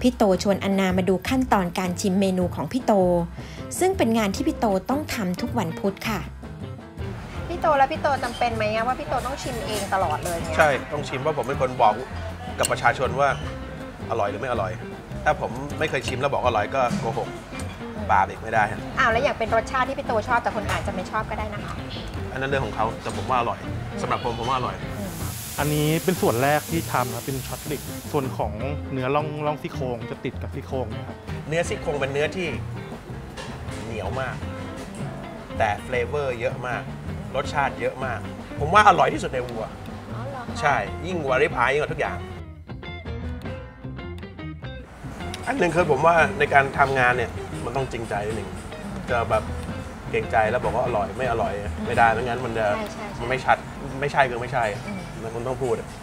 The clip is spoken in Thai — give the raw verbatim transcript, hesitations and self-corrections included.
พี่โตชวนอันนามาดูขั้นตอนการชิมเมนูของพี่โตซึ่งเป็นงานที่พี่โตต้องทำทุกวันพุธค่ะพี่โตแล้วพี่โตจำเป็นไหมว่าพี่โตต้องชิมเองตลอดเลยเนี่ยใช่ต้องชิมว่าผมเป็นคนบอกกับประชาชนว่าอร่อยหรือไม่อร่อยถ้าผมไม่เคยชิมแล้วบอกอร่อยก็โกหกบาปอีกไม่ได้อ้าวแล้วอย่างเป็นรสชาติที่พี่โตชอบแต่คนอาจจะไม่ชอบก็ได้นะคะอันนั้นเรื่องของเขาแต่ผมว่าอร่อยสำหรับผมผมว่าอร่อยอันนี้เป็นส่วนแรกที่ทำครับเป็นช็อตลิกส่วนของเนื้อล่องล่องซี่โครงจะติดกับซี่โครงนะครับเนื้อซี่โครงเป็นเนื้อที่เหนียวมากแต่เฟลเวอร์เยอะมากรสชาติเยอะมากผมว่าอร่อยที่สุดในวัวใช่ยิ่งกว่าริบอายยิ่งกว่าทุกอย่างอันหนึ่งคือผมว่าในการทำงานเนี่ยมันต้องจริงใจนิดหนึ่งจะแบบเก่งใจแล้วบอกว่าอร่อยไม่อร่อยไม่ได้ไม่งั้นมันจะมันไม่ชัดไม่ใช่ก็ไม่ใช่มันต้องพูด